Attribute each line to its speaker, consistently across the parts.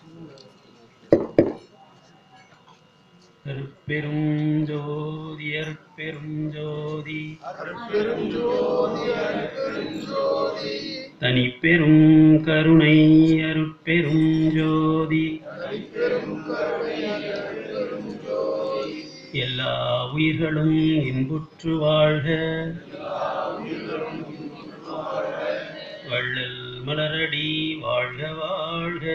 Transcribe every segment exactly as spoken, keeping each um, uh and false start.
Speaker 1: அருட்பெரும் ஜோதி அருட்பெரும் ஜோதி தனிப்பெரும் கருணை அருட்பெரும் ஜோதி எல்லா உயிர்களும் இன்புற்று வாழ்க. வள்ளல் மலரடி வாழ்க வாழ்க.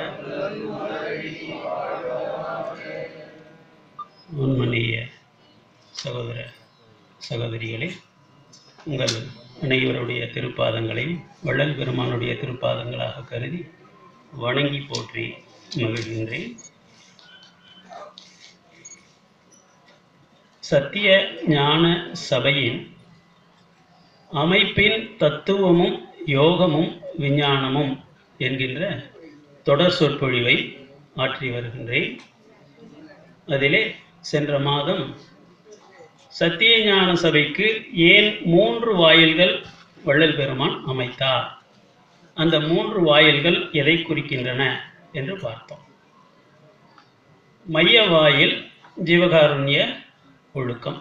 Speaker 1: உண்மனைய சகோதர சகோதரிகளே, உங்கள் அனைவருடைய திருப்பாதங்களையும் வள்ளல் பெருமானுடைய திருப்பாதங்களாக கருதி வணங்கி போற்றி மகிழ்கின்றேன். சத்திய ஞான சபையின் அமைப்பின் தத்துவமும் யோகமும் விஞ்ஞானமும் என்கின்ற தொடர் சொற்பொழிவை ஆற்றி வருகின்றேன். அதிலே சென்ற மாதம் சத்திய ஞான சபைக்கு ஏன் மூன்று வாயில்கள் வள்ளல் பெருமான் அமைத்தார், அந்த மூன்று வாயில்கள் எதை குறிக்கின்றன என்று பார்த்தோம். மைய வாயில் ஜீவகாருண்ய ஒழுக்கம்,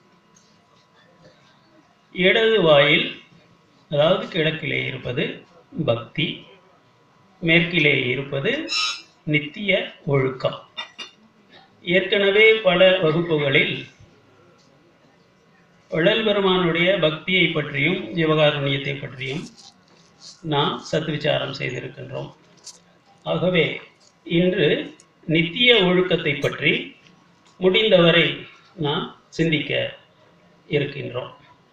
Speaker 1: இடது வாயில் அதாவது கிழக்கிலே இருப்பது பக்தி, மேற்கிலே இருப்பது நித்திய ஒழுக்கம். ஏற்கனவே பல வகுப்புகளில் வள்ளல் பெருமானுடைய பக்தியை பற்றியும் ஜீவகாருண்யத்தை பற்றியும் நாம் சத்விச்சாரம் செய்திருக்கின்றோம். ஆகவே இன்று நித்திய ஒழுக்கத்தை பற்றி முடிந்தவரை நாம் சிந்திக்க இருக்கின்றோம்.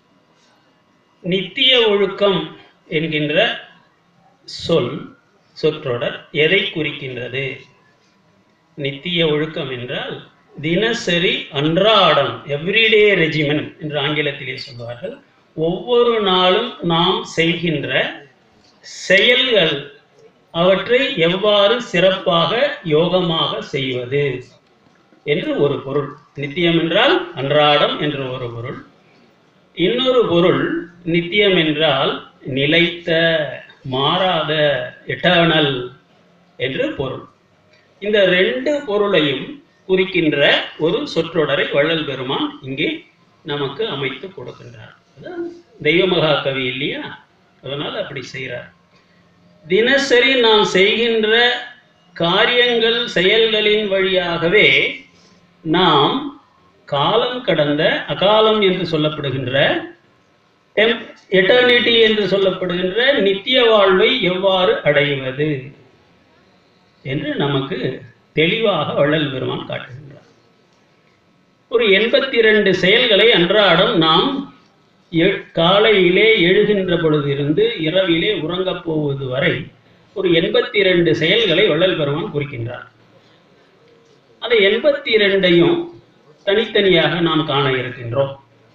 Speaker 1: நித்திய ஒழுக்கம் என்கின்ற சொல் சொற்றொடர் எதை குறிக்கின்றது? நித்திய ஒழுக்கம் என்றால் தினசரி அன்றாடம், எவ்ரிடே ரெஜிமென் என்று ஆங்கிலத்திலே சொல்வார்கள். ஒவ்வொரு நாளும் நாம் செய்கின்ற செயல்கள், அவற்றை எவ்வாறு சிறப்பாக யோகமாக செய்வது என்று ஒரு பொருள். நித்தியம் என்றால் அன்றாடம் என்று ஒரு பொருள். இன்னொரு பொருள் நித்தியம் என்றால் நிலைத்த, மாறாத, எட்டர்னல் என்று பொருள். இந்த ரெண்டு பொருளையும் குறிக்கின்ற ஒரு சொற்றொடரை வள்ளல் பெருமான் இங்கே நமக்கு அமைத்து கொடுக்கின்றார். தெய்வமகா கவி இல்லையா, அதனால் அப்படி செய்கிறார். தினசரி நாம் செய்கின்ற காரியங்கள் செயல்களின் வழியாகவே நாம் காலம் கடந்த, அகாலம் என்று சொல்லப்படுகின்ற, எட்டர்னிட்டி என்று சொல்லப்படுகின்ற நித்திய வாழ்வை எவ்வாறு அடைவது என்று நமக்கு தெளிவாக வள்ளல் பெருமான் காட்டுகின்றார். ஒரு எண்பத்தி இரண்டு செயல்களை அன்றாடம் நாம் காலையிலே எழுகின்ற பொழுது இருந்து இரவிலே உறங்கப் போவது வரை ஒரு எண்பத்தி இரண்டு செயல்களை வள்ளல் பெருமான் குறிக்கின்றார். அந்த எண்பத்தி இரண்டையும் தனித்தனியாக நாம் காண இருக்கின்றோம்.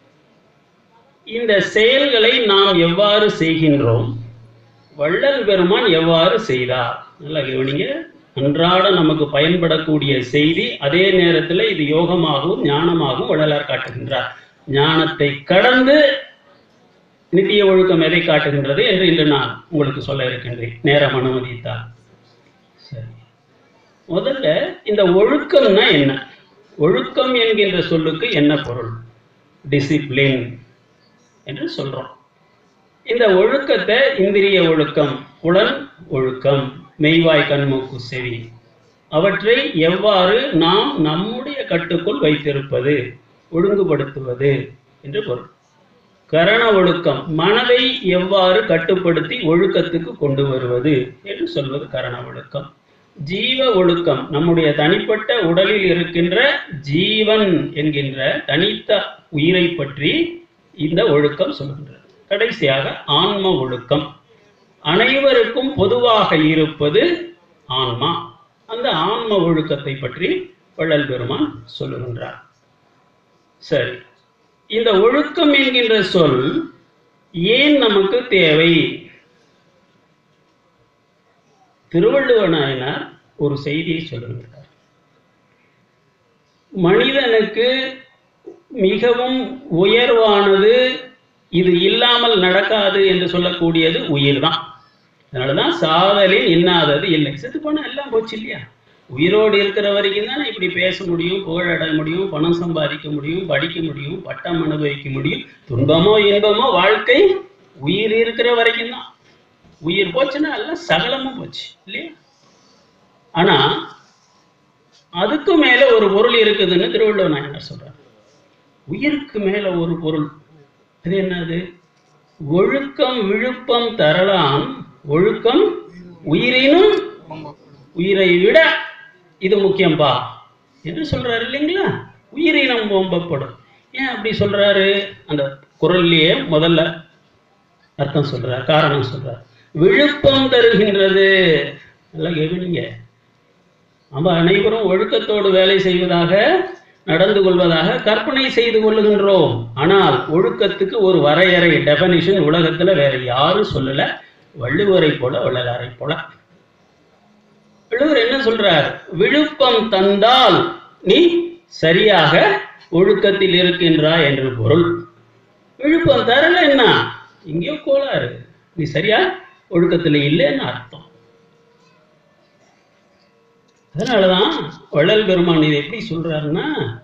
Speaker 1: இந்த செயல்களை நாம் எவ்வாறு செய்கின்றோம், வள்ளல் பெருமான் எவ்வாறு செய்தார்? நல்லா கவனிங்க. அன்றாட நமக்கு பயன்படக்கூடிய செய்தி, அதே நேரத்தில் இது யோகமாகவும் ஞானமாகவும் வள்ளலார் காட்டுகின்றார். ஞானத்தை கடந்து நித்திய ஒழுக்கம் எதை காட்டுகின்றது என்று இன்று நான் உங்களுக்கு சொல்ல இருக்கின்றேன், நேரம் அனுமதித்தார். சரி, முதல்ல இந்த ஒழுக்கம்னா என்ன? ஒழுக்கம் என்கின்ற சொல்லுக்கு என்ன பொருள்? டிசிப்ளின் என்று சொல்றோம். இந்த ஒழுக்கத்தை இந்திரிய ஒழுக்கம், புலன் ஒழுக்கம், மெய்வாய் கண்மூக்கு செவி, அவற்றை எவ்வாறு நாம் நம்முடைய கட்டுக்குள் வைத்திருப்பது, ஒழுங்குபடுத்துவது என்று பொருள். கரண ஒழுக்கம், மனதை எவ்வாறு கட்டுப்படுத்தி ஒழுக்கத்துக்கு கொண்டு வருவது என்று சொல்வது கரண ஒழுக்கம். ஜீவ ஒழுக்கம், நம்முடைய தனிப்பட்ட உடலில் இருக்கின்ற ஜீவன் என்கின்ற தனித்த உயிரை பற்றி இந்த ஒழுக்கம் சொல்கின்றது. கடைசியாக ஆன்ம ஒழுக்கம், அனைவருக்கும் பொதுவாக இருப்பது ஆன்மா. அந்த ஆன்ம ஒழுக்கத்தை பற்றி வள்ளல் பெருமான் சொல்லுகின்றார். சரி, இந்த ஒழுக்கம் என்கின்ற சொல் ஏன் நமக்கு தேவை? திருவள்ளுவ நாயனார் ஒரு செய்தியை சொல்லுகின்றார். மனிதனுக்கு மிகவும் உயர்வானது, இது இல்லாமல் நடக்காது என்று சொல்லக்கூடியது உயிர் தான். அதனாலதான் சாதலில் இன்னாதது இல்லை. செத்து போனா எல்லாம் போச்சு இல்லையா? உயிரோடு இருக்கிற வரைக்கும் தானே இப்படி பேச முடியும், புகழடைய முடியும், பணம் சம்பாதிக்க முடியும், படிக்க முடியும், பட்டம் அனுபவிக்க முடியும். துன்பமோ இன்பமோ வாழ்க்கை உயிர் இருக்கிற வரைக்கும் தான். உயிர் போச்சுன்னா எல்லாம் சகலமும் போச்சு இல்லையா? ஆனா அதுக்கு மேல ஒரு பொருள் இருக்குதுன்னு திருவள்ளுவர் நாயனார் சொல்றார். உயிருக்கு மேல ஒரு பொருள், அது என்னது? ஒழுக்கம் விழுப்பம் தரலாம், ஒழுக்கம் உயிரினும் உயிரை விட இது முக்கியம்பா என்று சொல்றாரு இல்லைங்களா? உயிரினம் ஓம்பப்படும். ஏன் அப்படி சொல்றாரு? அந்த குரல்லையே முதல்ல அர்த்தம் சொல்றார், காரணம் சொல்றார். விழுப்பம் தருகின்றது. நல்லா கவனிங்க. நம்ம அனைவரும் ஒழுக்கத்தோடு வேலை செய்வதாக, நடந்து கொள்வதாக கற்பனை செய்து கொள்ளுகின்றோம். ஆனால் ஒழுக்கத்துக்கு ஒரு வரையறை, டெபனிஷன் உலகத்துல வேற யாரும் சொல்லல, வள்ளுவரை போல வள்ளலாரை போல. வள்ளுவர் என்ன சொல்றார்? விழுப்பம் தந்தால் நீ சரியாக ஒழுக்கத்தில் இருக்கின்றாய் என்று பொருள். விழுப்பம் தரல என்ன, இங்கேயோ கோளாறு, நீ சரியா ஒழுக்கத்துல இல்லைன்னு அர்த்தம். அதனாலதான் வள்ளல் பெருமான் இதை எப்படி சொல்றாருன்னா,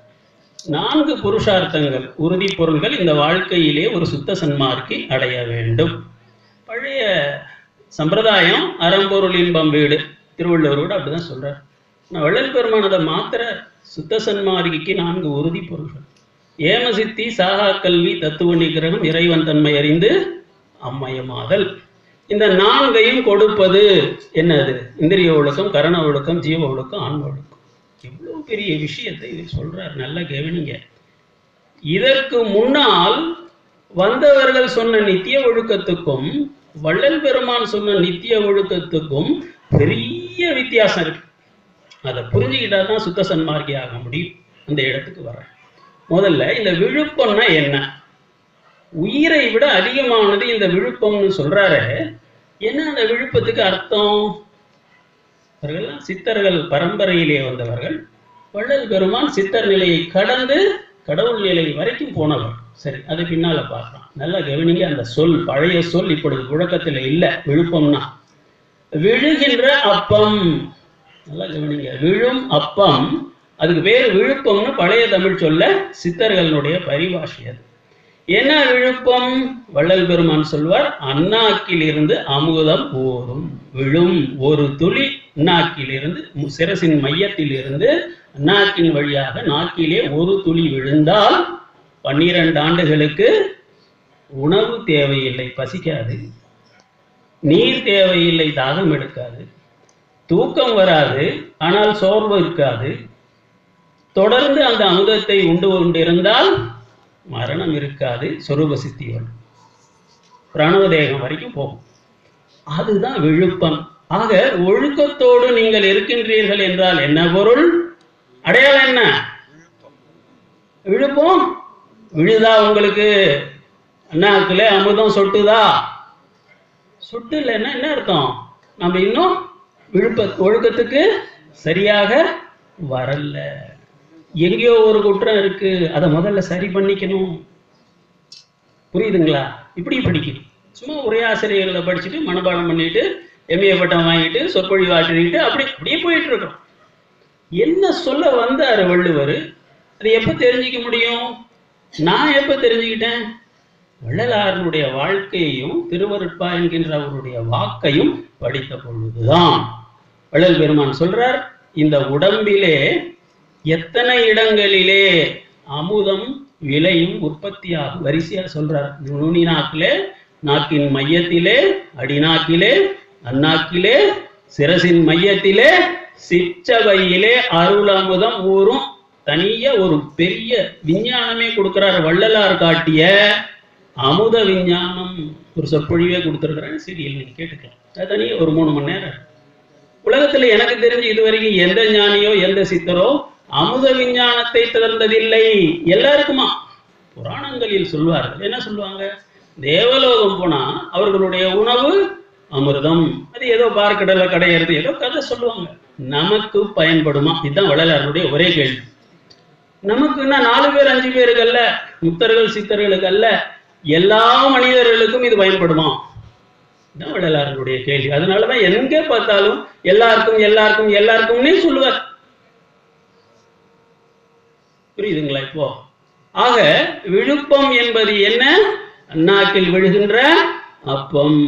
Speaker 1: நான்கு புருஷார்த்தங்கள், உறுதி பொருள்கள் இந்த வாழ்க்கையிலே ஒரு சுத்த சன்மார்க்கி அடைய வேண்டும். பழைய சம்பிரதாயம் அறம்பொருள் இன்பம் வீடு, திருவள்ளுவரோடு அப்படிதான் சொல்றார். நான் வள்ளல் பெருமான் அதை மாத்திர சுத்த சன்மார்க்கிக்கு நான்கு உறுதி பொருள்கள்: ஏமசித்தி, சாகா கல்வி, தத்துவ நிகிரகம், இறைவன் தன்மை அறிந்து அம்மயமாதல். இந்த நான்கையும் கொடுப்பது என்னது? இந்திரிய ஒழுக்கம், கரண ஒழுக்கம், ஜீவ ஒழுக்கம், ஆன்ம ஒழுக்கம். எவ்வளவு பெரிய விஷயத்தை இதை சொல்றார், நல்ல கவனிங்க. இதற்கு முன்னால் வந்தவர்கள் சொன்ன நித்திய ஒழுக்கத்துக்கும் வள்ளல் பெருமான் சொன்ன நித்திய ஒழுக்கத்துக்கும் பெரிய வித்தியாசம் இருக்கு. அதை புரிஞ்சுக்கிட்டா தான் சுத்த சன்மார்க்கி ஆக முடியும். அந்த இடத்துக்கு வரேன். முதல்ல இந்த விழுப்பம்னா என்ன? உயிரை விட அதிகமானது இந்த விழுப்பம்னு சொல்றாரு. என்ன அந்த விழுப்பத்துக்கு அர்த்தம்? அவர்கள்லாம் சித்தர்கள் பரம்பரையிலே வந்தவர்கள். வள்ளல் பெருமான் சித்தர் நிலையை கடந்து கடவுள் நிலை வரைக்கும் போனவர். சரி, அது பின்னால பார்க்கலாம். நல்லா கவனிங்க. அந்த சொல் பழைய சொல் இப்பொழுது புழக்கத்தில் இல்லை. விழுப்பம்னா விழுகின்ற அப்பம். நல்லா கவனிங்க. விழும் அப்பம், அதுக்கு பேரு விழுப்பம்னு பழைய தமிழ் சொல்ல சித்தர்களுடைய பரிபாஷை. அது என்ன விழுப்பம்? வள்ளல் பெருமான் சொல்வார், அண்ணாக்கில் இருந்து அமுதம் ஓரும். விழும் ஒரு துளி நாக்கில் இருந்து, சிரசின் மையத்தில் இருந்து நாக்கின் வழியாக நாக்கிலே ஒரு துளி விழுந்தால் பன்னிரண்டு ஆண்டுகளுக்கு உணவு தேவையில்லை, பசிக்காது. நீர் தேவையில்லை, தாகம் எடுக்காது. தூக்கம் வராது, ஆனால் சோர்வு இருக்காது. தொடர்ந்து அந்த அமுதத்தை உண்டு கொண்டிருந்தால் மரணம் இருக்காது, சொரூப சித்தி வரும், பிரணவ தேகம் வரைக்கும் போகும். அதுதான் விழுப்பம். ஆக ஒழுக்கத்தோடு நீங்கள் இருக்கின்றீர்கள் என்றால் என்ன பொருள்? அடையாளம் என்ன? விழுப்பம். விழுதா உங்களுக்கு? அண்ணாக்குல அமுதம் சொட்டுதா? சொட்டு இல்லைன்னா என்ன அர்த்தம்? நம்ம இன்னும் விழுப்ப ஒழுக்கத்துக்கு சரியாக வரல. எங்கேயோ ஒரு குற்றம் இருக்கு, அதை முதல்ல சரி பண்ணிக்கணும். புரியுதுங்களா? இப்படி படிக்கணும். சும்மா ஒரே ஆசிரியர்களை படிச்சுட்டு மனப்பாடம் பண்ணிட்டு எம்ஏ பட்டம் வாங்கிட்டு சொற்பொழிவு ஆற்றிட்டு அப்படி அப்படியே போயிட்டு இருக்கோம். என்ன சொல்ல வந்தாரு வள்ளுவர்? அது எப்ப தெரிஞ்சுக்க முடியும்? நான் எப்ப தெரிஞ்சுக்கிட்டேன்? வள்ளலாருடைய வாழ்க்கையையும் திருவருட்பா என்கின்ற அவருடைய வாக்கையும் படித்த பொழுதுதான். வள்ளல் பெருமான் சொல்றார், இந்த உடம்பிலே எத்தனை இடங்களிலே அமுதம் விளையும் உற்பத்தியாகும். வரிசையா சொல்றார். நுனி நாக்கிலே, நாக்கின் மையத்திலே, அடிநாக்கிலே, அந்நாக்கிலே, சிரசின் மையத்திலே, சிற்றவையிலே அருள் அமுதம் ஊறும். தனிய ஒரு பெரிய விஞ்ஞானமே கொடுக்கிறார். வள்ளலார் காட்டிய அமுத விஞ்ஞானம் ஒரு சொற்பொழிவே கொடுத்துருக்கிறேன். சரி, நீங்க கேட்டுக்கலாம். அது தனியே ஒரு மூணு மணி நேரம். உலகத்துல எனக்கு தெரிஞ்சு இதுவரைக்கும் எந்த ஞானியோ எந்த சித்தரோ அமுத விஞ்ஞானத்தை திறந்ததில்லை. எல்லாருக்குமா புராணங்களில் சொல்வார்கள். என்ன சொல்லுவாங்க? தேவலோகம் போனா அவர்களுடைய உணவு அமிர்தம், அது ஏதோ பார்க்கடல கிடையாது, ஏதோ கதை சொல்லுவாங்க. நமக்கு பயன்படுமா? இதுதான் வள்ளலாருடைய ஒரே கேள்வி. நமக்குன்னா நாலு பேர் அஞ்சு பேருக்கு அல்ல, முத்தர்கள் சித்தர்களுக்கு அல்ல, எல்லா மனிதர்களுக்கும் இது பயன்படுமா? தான் வள்ளலாருடைய கேள்வி. அதனாலதான் எங்க பார்த்தாலும் எல்லாருக்கும் எல்லாருக்கும் எல்லாருக்கும்னே சொல்லுவார். புரியுதுங்களா? இப்போ ஆக விழுப்பம் என்பது என்ன? அண்ணாக்கில் விழுகின்ற அப்பம்.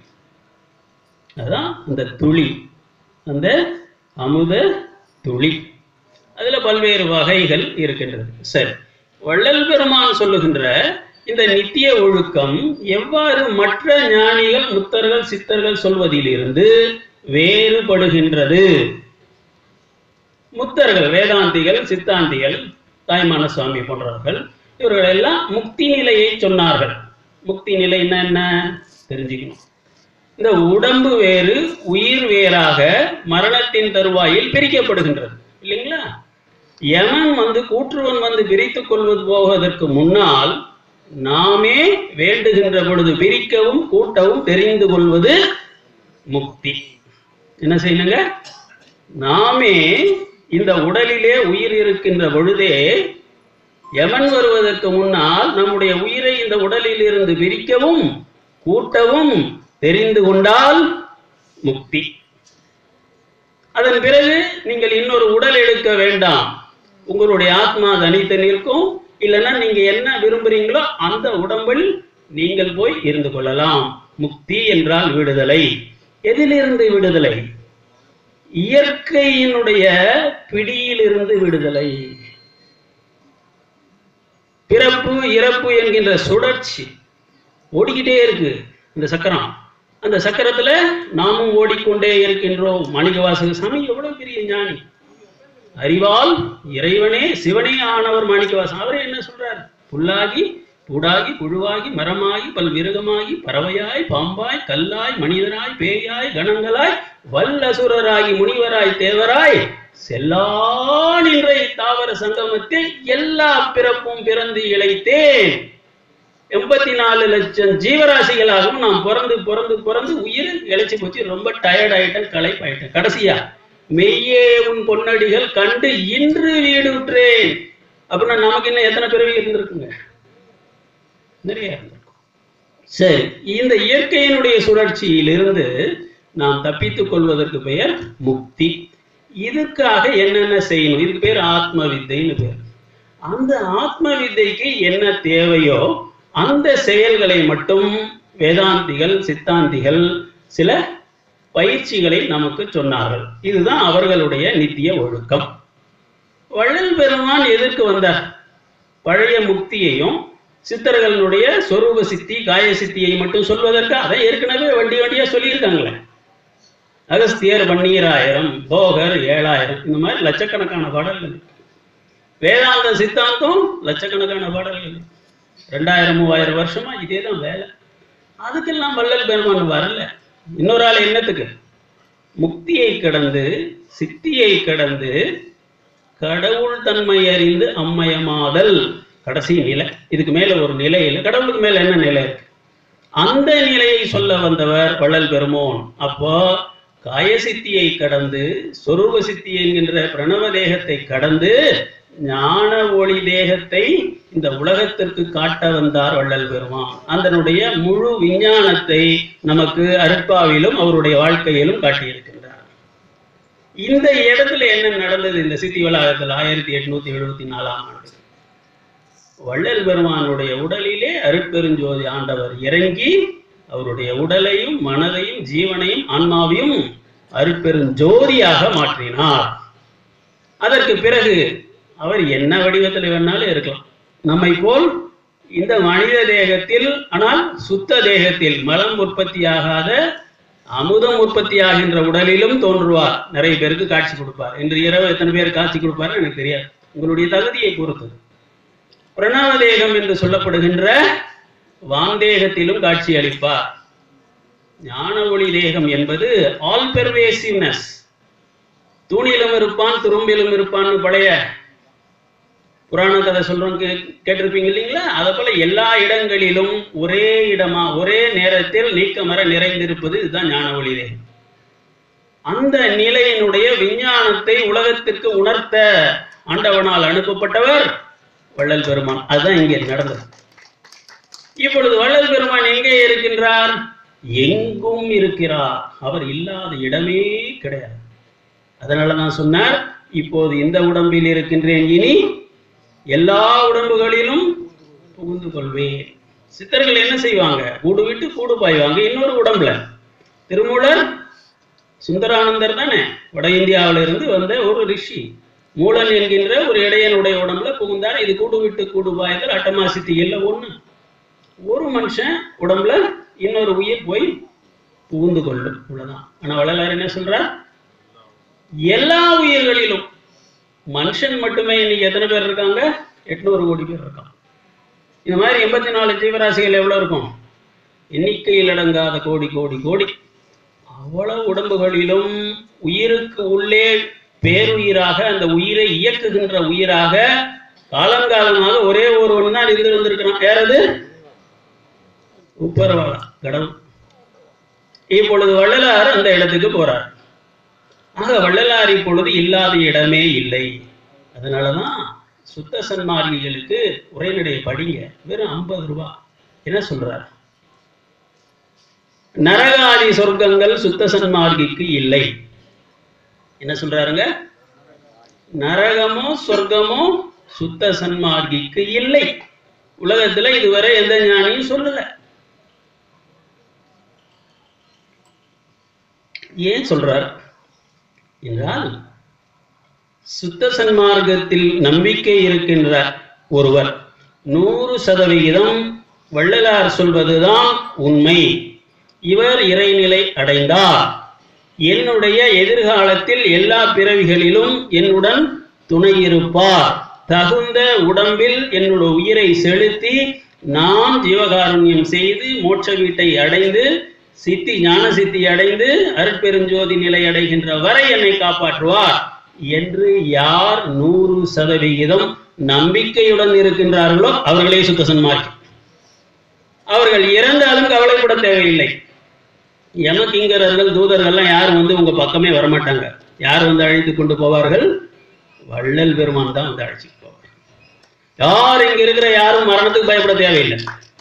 Speaker 1: அதான் அந்த துளி, அந்த அமுத துளி. அதுல பல்வேறு வகைகள் இருக்கின்றது. சரி, வள்ளல் பெருமான் சொல்லுகின்ற இந்த நித்திய ஒழுக்கம் எவ்வாறு மற்ற ஞானிகள், முத்தர்கள், சித்தர்கள் சொல்வதிலிருந்து வேறுபடுகின்றது? முத்தர்கள், வேதாந்திகள், சித்தாந்திகள், தாய்மான சுவாமி போன்றவர்கள் இவர்கள் எல்லாம் முக்தி நிலையை சொன்னார்கள். முக்தி நிலை என்ன தெரிஞ்சுக்கணும். இந்த உடம்பு வேறு உயிர் வேறாக மரணத்தின் தருவாயில் பிரிக்கப்படுகின்றது இல்லைங்களா? யமன் வந்து கூற்றுவன் வந்து பிரித்துக் கொள்வது போவதற்கு முன்னால் நாமே வேண்டுகின்ற பொழுது பிரிக்கவும் கூட்டவும் தெரிந்து கொள்வது முக்தி. என்ன செய்யணுங்க? நாமே இந்த உடலிலே உயிர் இருக்கின்ற பொழுதே யமன் வருவதற்கு முன்னால் நம்முடைய உயிரை இந்த உடலில் இருந்து பிரிக்கவும் கூட்டவும் தெரிந்து கொண்டால் முக்தி. அதன் பிறகு நீங்கள் இன்னொரு உடல் எடுக்க வேண்டாம். உங்களுடைய ஆத்மா தனித்து நிற்கும். இல்லைன்னா நீங்க என்ன விரும்புறீங்களோ அந்த உடம்பில் நீங்கள் போய் இருந்து கொள்ளலாம். முக்தி என்றால் விடுதலை. எதிலிருந்து விடுதலை? இயற்கையினுடைய பிடியில் இருந்து விடுதலை. பிறப்பு இறப்பு என்கின்ற சுழற்சி ஓடிக்கிட்டே இருக்கு இந்த சக்கரம். அந்த சக்கரத்துல நாமும் ஓடிக்கொண்டே இருக்கின்றோம். மாணிக்கவாசக சாமி எவ்வளவு பெரிய ஞானி! அறிவால் இறைவனே சிவனே ஆனவர் மாணிக்கவாசன். அவரே என்ன சொல்றார்? புல்லாகி பூடாகி புழுவாகி மரமாகி பல் விருகமாகி பறவையாய் பாம்பாய் கல்லாய் மனிதராய் பேயாய் கணங்களாய் வல்லசுரராகி முனிவராய் தேவராய் செல்லான் என்ற தாவர சங்கமத்தில் எல்லா பிறப்பும் பிறந்து இழைத்தேன். எண்பத்தி நாலு லட்சம் ஜீவராசிகளாகவும் நான் பிறந்து பிறந்து பிறந்து உயிர் இழைச்சி போச்சு. ரொம்ப டயர்ட் ஆயிட்டேன், களைப்பாயிட்டேன். கடைசியா மெய்யே உன் பொன்னடிகள் கண்டு இன்று வீடு விட்டுறேன். அப்படின்னா நமக்கு இன்னும் எத்தனை பிறவி இருந்திருக்குங்க? நிறைய இருந்திருக்கும். சரி, இந்த இயற்கையினுடைய சுழற்சியிலிருந்து நாம் தப்பித்துக் கொள்வதற்கு பெயர் முக்தி. இதுக்காக என்னென்ன செய்யணும்? இதுக்கு பேர் ஆத்ம வித்தைன்னு பேர். அந்த ஆத்ம வித்தைக்கு என்ன தேவையோ அந்த செயல்களை மட்டும் வேதாந்திகள், சித்தாந்திகள் சில பயிற்சிகளை நமக்கு சொன்னார்கள். இதுதான் அவர்களுடைய நித்திய ஒழுக்கம். வள்ளல் பெருமான் எதற்கு வந்தார்? பழைய முக்தியையும் சித்தர்களுடைய சொரூப சித்தி, காய சித்தியை மட்டும் சொல்வதற்கு. அதை ஏற்கனவே வண்டி வண்டியா சொல்லியிருக்காங்களே. அகஸ்தியர் பன்னீராயிரம், போகர் ஏழாயிரம், இந்த மாதிரி லட்சக்கணக்கான பாடல்கள். வேதாந்த சித்தாந்தம் லட்சக்கணக்கான பாடல்கள். ரெண்டாயிரம் மூவாயிரம் வருஷமா இதே தான் வேலை. அதுக்கெல்லாம் வள்ளல் பெருமான் வரல. இன்னொரு ஆள் என்னத்துக்கு? முக்தியை கடந்து சித்தியை கடந்து கடவுள் தன்மை அறிந்து அம்மயமாதல் கடைசி நிலை. இதுக்கு மேல ஒரு நிலை இல்லை. கடவுளுக்கு மேல என்ன நிலை இருக்கு? அந்த நிலையை சொல்ல வந்தவர் வள்ளல் பெருமான். அப்போ காய சித்தியை கடந்து சொரூப சித்தி என்கின்ற பிரணவ தேகத்தை கடந்து ஞான ஒளி தேகத்தை இந்த உலகத்திற்கு காட்ட வந்தார் வள்ளல் பெருமான். அதனுடைய முழு விஞ்ஞானத்தை நமக்கு அருட்பாவிலும் அவருடைய வாழ்க்கையிலும் காட்டியிருக்கின்றார். இந்த இடத்துல என்ன நடந்தது? இந்த சித்தி வளாகத்தில் ஆயிரத்தி எட்நூத்தி எழுபத்தி நாலாம் ஆண்டு வள்ளல் பெருமானுடைய உடலிலே அருட்பெருஞ்சோதி ஆண்டவர் இறங்கி அவருடைய உடலையும் மனதையும் ஜீவனையும் ஆன்மாவையும் அருட்பெருஞ்சோதியாக மாற்றினார். அதற்கு பிறகு அவர் என்ன வடிவத்தில் வேணாலும் இருக்கலாம். நம்மை போல் இந்த மனித தேகத்தில், ஆனால் சுத்த தேகத்தில் மலம் உற்பத்தியாகாத அமுதம் உற்பத்தி ஆகின்ற உடலிலும் தோன்றுவார். நிறைய பேருக்கு காட்சி கொடுப்பார். இன்று இரவு எத்தனை பேர் காட்சி கொடுப்பார் எனக்கு தெரியாது, உங்களுடைய தகுதியை பொறுத்தது. பிரணவ தேகம் என்று சொல்லப்படுகின்ற வாந்தேகத்திலும் காட்சி அளிப்பார். ஞான ஒளி தேகம் என்பது ஆல் பெர்வேசிவ்னஸ். தூணிலும் இருப்பான் துரும்பிலும் இருப்பான்னு பழைய புராண கதை சொல்றோம், கேட்டிருப்பீங்க இல்லைங்களா? அதை போல எல்லா இடங்களிலும் ஒரே இடமா ஒரே நேரத்தில் நீக்கமர நிறைந்திருப்பது இதுதான் ஞான ஒளி தேகம். அந்த நிலையினுடைய விஞ்ஞானத்தை உலகத்திற்கு உணர்த்த ஆண்டவனால் அனுப்பப்பட்டவர் வள்ளல் பெருமான். அதுதான் இங்கே நடந்தது. இப்பொழுது வள்ளல் பெருமான் எங்கே இருக்கின்றார்? எங்கும் இருக்கிறார், அவர் இல்லாத இடமே கிடையாது. அதனால நான் சொன்னார், இப்போது இந்த உடம்பில் இருக்கின்றேன், இனி எல்லா உடம்புகளிலும் புகுந்து கொள்வேன். சித்தர்கள் என்ன செய்வாங்க? கூடு விட்டு கூடு பாய்வாங்க இன்னொரு உடம்புல. திருமூலர் சுந்தரானந்தர் தானே வட இந்தியாவில இருந்து வந்த ஒரு ரிஷி. மூலன் என்கின்ற ஒரு இடையனுடைய உடம்புல புகுந்தார். இது கூடு விட்டு கூடு பாய்தல் அட்டமா சித்திகள்ல ஒண்ணு. ஒரு மனுஷன் உடம்புல இன்னொரு உயிர் போய் புகுந்து கொள்ளும், இவ்வளவுதான். ஆனா வள்ளலார் என்ன சொல்றார்? எல்லா உயிர்களிலும். மனுஷன் மட்டுமே இன்னைக்கு எத்தனை பேர் இருக்காங்க? எட்நூறு கோடி பேர் இருக்காங்க. இந்த மாதிரி எண்பத்தி நாலு ஜீவராசிகள் எவ்வளவு இருக்கும்? எண்ணிக்கையில் அடங்காத கோடி கோடி கோடி. அவ்வளவு உடம்புகளிலும் உயிருக்கு உள்ளே பேருயிராக, அந்த உயிரை இயக்குகின்ற உயிராக காலங்காலமாக ஒரே ஒருவன் தான் இருந்து வந்திருக்கிறான். யாரது? உப்பரவாளா கடவுள். இப்பொழுது வள்ளலார் அந்த இடத்துக்கு போறார். ஆக வள்ளலார் இப்பொழுது இல்லாத இடமே இல்லை. அதனாலதான் சுத்த சன்மார்க்கிகளுக்கு உரைநடை படிங்க, வெறும் ஐம்பது ரூபாய். என்ன சொல்றார்? நரகாதி சொர்க்கங்கள் சுத்த சன்மார்க்கிக்கு இல்லை. என்ன சொல்றாருங்க? நரகமோ சொர்க்கமோ சுத்த சன்மார்க்கிக்கு இல்லை. உலகத்துல இதுவரை எந்த ஞானியும் சொல்லல. ஏன் சொல்றார் என்றால், சுத்த சன்மார்க்கத்தில் நம்பிக்கை இருக்கின்ற ஒருவர் நூறு சதவிகிதம் வள்ளலார் சொல்வதுதான் உண்மை, இவர் இறைநிலை அடைந்தார், என்னுடைய எதிர்காலத்தில் எல்லா பிறவிகளிலும் என்னுடன் துணை இருப்பார், தகுந்த உடம்பில் என்னுடைய உயிரை செலுத்தி நான் ஜீவகாருண்யம் செய்து மோட்ச வீட்டை அடைந்து சித்தி ஞான சித்தி அடைந்து அருட்பெருஞ்சோதி நிலை அடைகின்ற வரை என்னை காப்பாற்றுவார் என்று யார் நூறு சதவிகிதம் நம்பிக்கையுடன் இருக்கின்றார்களோ அவர்களே சுத்த சன்மார்க்கி. அவர்கள் இறந்தாலும் கவலைப்பட தேவையில்லை. யமகிங்கரர்கள் தூதர்கள்லாம் யாரும் வந்து உங்க பக்கமே வரமாட்டாங்க. யார் வந்து அழைத்து கொண்டு போவார்கள்? வள்ளல் பெருமான் தான் வந்து அழைச்சிட்டு போவார். யார் இங்க இருக்கிற யாரும் மரணத்துக்கு பயப்பட தேவையில்லை.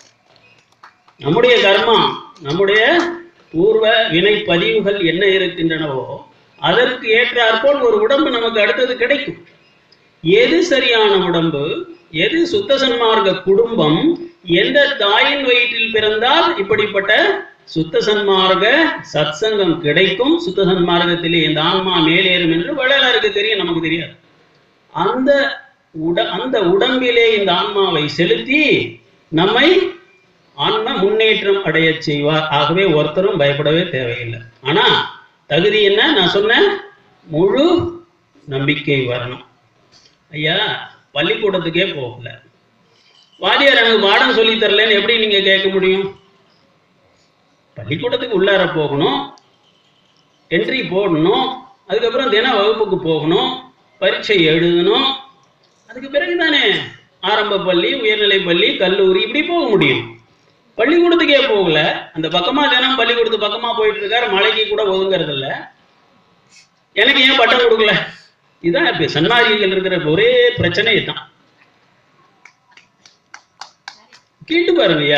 Speaker 1: நம்முடைய கர்மா, நம்முடைய பூர்வ வினை பதிவுகள் என்ன இருக்கின்றனவோ அதற்கு ஏற்றாற்போல் ஒரு உடம்பு நமக்கு அடுத்தது கிடைக்கும். எது சரியான உடம்பு, எது சுத்த சன்மார்க்க குடும்பம், எந்த தாயின் வயிற்றில் பிறந்தால் இப்படிப்பட்ட சுத்த சன்மார்க்க சத்சங்கம் கிடைக்கும், சுத்த சன்மார்க்கத்திலே இந்த ஆன்மா மேலேறும் என்று வள்ளலாருக்கு தெரியும், நமக்கு தெரியாது. அந்த உட அந்த உடம்பிலே இந்த ஆன்மாவை செலுத்தி நம்மை ஆன்ம முன்னேற்றம் அடைய செய்வார். ஆகவே ஒருத்தரும் பயப்படவே தேவையில்லை. ஆனா தகுதி என்ன? நான் சொன்னேன், முழு நம்பிக்கை வரணும். ஐயா, பள்ளிக்கூடத்துக்கே போகல, வாத்தியார் எனக்கு பாடம் சொல்லி தரலன்னு எப்படி நீங்க கேட்க முடியும்? பள்ளிக்கூடத்துக்கு உள்ளார போகணும், என்ட்ரி போடணும், அதுக்கப்புறம் தின வகுப்புக்கு போகணும், பரீட்சை எழுதணும், அதுக்கு பிறகுதானே ஆரம்ப பள்ளி, உயர்நிலை பள்ளி, கல்லூரி இப்படி போக முடியும். பள்ளிக்கூடத்துக்கே போகல, அந்த பக்கமா தினம் பள்ளிக்கூடத்து பக்கமா போயிட்டு இருக்காரு, மலைக்கு கூட ஒதுங்கிறது இல்ல. எனக்கு ஏன் பட்டம் கொடுக்கல? இதுதான் இப்ப சன்மார்க்கிகள் இருக்கிற ஒரே பிரச்சனை தான். கேட்டு பாருங்கய்யா,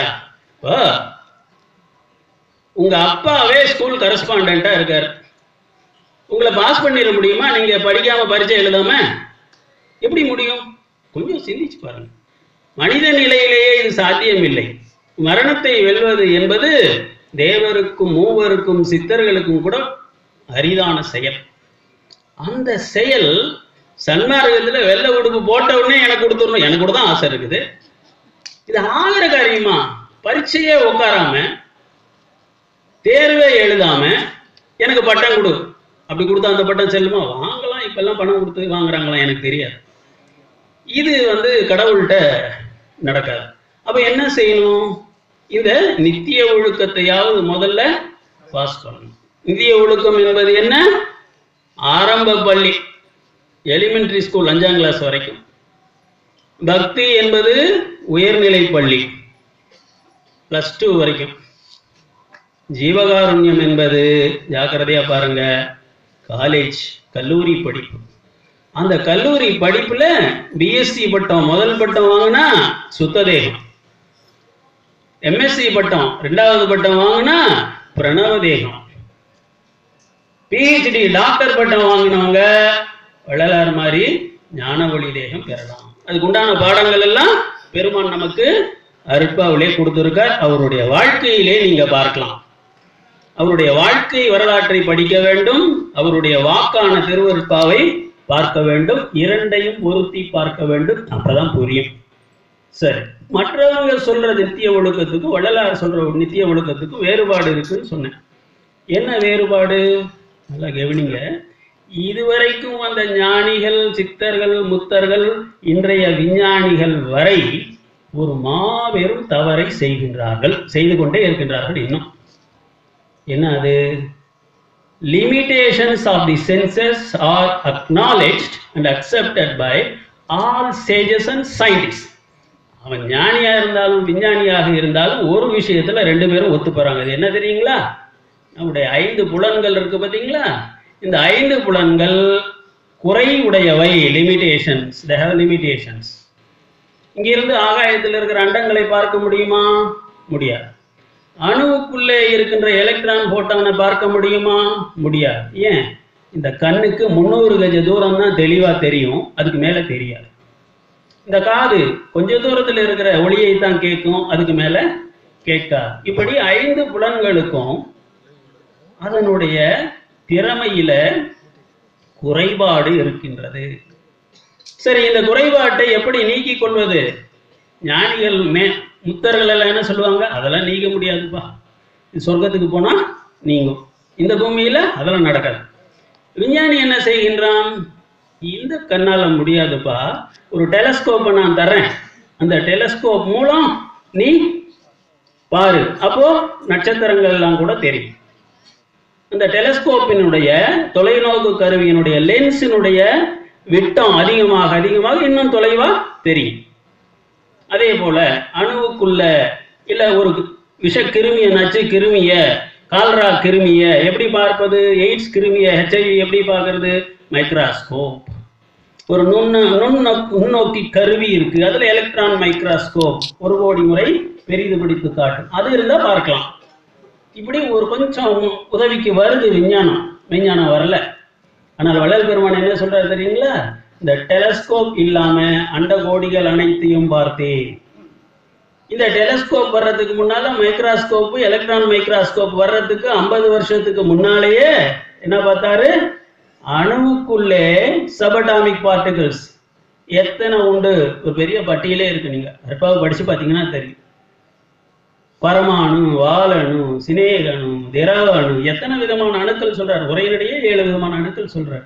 Speaker 1: உங்க அப்பாவே ஸ்கூல் கரஸ்பாண்டா இருக்காரு, உங்களை பாஸ் பண்ணிட முடியுமா? நீங்க படிக்காம பரீட்சை எழுதாம எப்படி முடியும்? கொஞ்சம் சிந்திச்சு பாருங்க. மனித நிலையிலேயே இது சாத்தியம் இல்லை. மரணத்தை வெல்வது என்பது தேவருக்கும் மூவருக்கும் சித்தர்களுக்கும் கூட அரிதான செயல். அந்த செயல் சன்மார்க்கத்துல வெள்ளை உடுப்பு போட்ட உடனே எனக்கு கொடுத்துடணும், எனக்கு கூட தான் ஆசை இருக்குது. இது ஆகிற காரியமா? பரீட்சையே உட்காராம, தேர்வே எழுதாம எனக்கு பட்டம் கொடு, அப்படி கொடுத்தா அந்த பட்டம் செல்லுமா? வாங்கலாம், இப்ப எல்லாம் பணம் கொடுத்து வாங்குறாங்களாம், எனக்கு தெரியாது. இது வந்து கடவுள்கிட்ட நடக்காது. அப்ப என்ன செய்யணும்? இந்த நித்திய ஒழுக்கத்தையாவது முதல்ல பாஸ் பண்ணணும். நித்திய ஒழுக்கம் என்பது என்ன? ஆரம்ப பள்ளி, எலிமெண்டரி ஸ்கூல் அஞ்சாம் கிளாஸ் வரைக்கும். பக்தி என்பது உயர்நிலை பள்ளி, பிளஸ் டூ வரைக்கும். ஜீவகாருண்யம் என்பது, ஜாக்கிரதையா பாருங்க, காலேஜ் கல்லூரி படிப்பு. அந்த கல்லூரி படிப்புல பிஎஸ்சி பட்டம் முதல் பட்டம் வாங்கினா சுத்ததேகம், எம்எஸ்சி பட்டம் ரெண்டாவது பட்டம் வாங்கினா பிரணவ தேகம். பிஹெச்டி டாக்டர் பட்டம் வாங்கினவங்க வள்ளலார் மாதிரி ஞான ஒளி தேகம் பெறலாம். அதுக்கு உண்டான பாடங்கள் எல்லாம் பெருமான் நமக்கு அருட்பாவிலே கொடுத்திருக்கார். அவருடைய வாழ்க்கையிலே நீங்க பார்க்கலாம். அவருடைய வாழ்க்கை வரலாற்றை படிக்க வேண்டும், அவருடைய வாக்கான திருவருட்பாவை பார்க்க வேண்டும், இரண்டையும் பொருத்தி பார்க்க வேண்டும். அப்பதான் புரியும். சரி, மற்றவங்க சொல்ற நித்திய ஒழுக்கத்துக்கும் வள்ளலார் சொல்ற நித்திய ஒழுக்கத்துக்கும் வேறுபாடு இருக்குன்னு சொன்னேன். என்ன வேறுபாடு? நல்லா கவனிங்க. இதுவரைக்கும் அந்த ஞானிகள், சித்தர்கள், முத்தர்கள், இன்றைய விஞ்ஞானிகள் வரை ஒரு மாபெரும் தவறை செய்கின்றார்கள், செய்து கொண்டே இருக்கின்றார்கள். இன்னும் என்ன அது? limitations of the senses are acknowledged and accepted by all sages and scientists. அவன் ஞானியா இருந்தாலும் விஞ்ஞானியாக இருந்தாலும் ஒரு விஷயத்துல ரெண்டு பேரும் ஒத்து போறாங்க. அது என்ன தெரியுங்களா? நம்முடைய ஐந்து புலன்கள் இருக்கு பார்த்தீங்களா? இந்த ஐந்து புலன்கள் குறை உடையவை, limitations, they have limitations. இங்கிருந்து ஆகாயத்தில் இருக்கிற அண்டங்களை பார்க்க முடியுமா? முடியாது. அணுவுக்குள்ளே இருக்கின்ற எலக்ட்ரான் போட்டானை பார்க்க முடியுமா? முடியாது. ஏன்? இந்த கண்ணுக்கு முன்னூறு கஜ தூரம் தான் தெளிவா தெரியும், அதுக்கு மேல தெரியாது. இந்த காது கொஞ்ச தூரத்தில் இருக்கிற ஒளியை தான் கேட்கும், அதுக்கு மேல கேட்காது. இப்படி ஐந்து புலன்களுக்கும் அதனுடைய திறமையில குறைபாடு இருக்கின்றது. சரி, இந்த குறைபாட்டை எப்படி நீக்கிக் கொள்வது? ஞானிகள் மே முத்தர்கள் எல்லாம் என்ன சொல்லுவாங்க? அதெல்லாம் நீக்க முடியாதுப்பா, சொர்க்கத்துக்கு போனா நீங்கும், இந்த பூமியில அதெல்லாம் நடக்காது. விஞ்ஞானி என்ன செய்கின்றான்? இந்த கண்ணால முடியாதுப்பா, ஒரு டெலஸ்கோப்பை நான் தரேன், அந்த டெலஸ்கோப் மூலம் நீ பாரு, அப்போ நட்சத்திரங்கள் எல்லாம் கூட தெரியும். அந்த டெலஸ்கோப்பினுடைய தொலைநோக்கு கருவியினுடைய லென்ஸினுடைய விட்டம் அதிகமாக அதிகமாக இன்னும் தொலைவா தெரியும். அதே போல அணுவுக்குள்ள இல்ல ஒரு விஷ கிருமிய, நச்சு கிருமிய, கால்ரா கிருமிய எப்படி பார்ப்பது? எய்ட்ஸ் கிருமிய, ஹெச்ஐவி எப்படி பார்க்கறது? மைக்ராஸ்கோப். ஒரு நுண்ண நுண்ண நுண்ணோக்கி கருவி இருக்கு, அதுல எலக்ட்ரான் மைக்ராஸ்கோப் ஒரு கோடி முறை பெரிது பிடித்து காட்டும், அது இருந்தா பார்க்கலாம். இப்படி ஒரு கொஞ்சம் உதவிக்கு வருது விஞ்ஞானம், விஞ்ஞானம் வரல. ஆனால் வள்ளல் பெருமான் என்ன சொல்றாரு தெரியுங்களா? இந்த டெலஸ்கோப் இல்லாம அண்ட கோடிகள் அனைத்தையும் பார்த்தேன். இந்த டெலஸ்கோப் வர்றதுக்கு முன்னால மைக்ராஸ்கோப், எலக்ட்ரான் மைக்ராஸ்கோப் வர்றதுக்கு ஐம்பது வருஷத்துக்கு முன்னாலேயே என்ன பார்த்தாரு? அணுவுக்குள்ளே சபடாமிக் பார்ட்டிகிள்ஸ் எத்தனை உண்டு ஒரு பெரிய பட்டியலே இருக்கு. நீங்க அற்பாவை படிச்சு பார்த்தீங்கன்னா தெரியும். பரமாணு, வாலணு, சினேகணு, திரவ அணு, எத்தனை விதமான அணுக்கள் சொல்றாரு. உரையினிடையே ஏழு விதமான அணுக்கள் சொல்றாரு.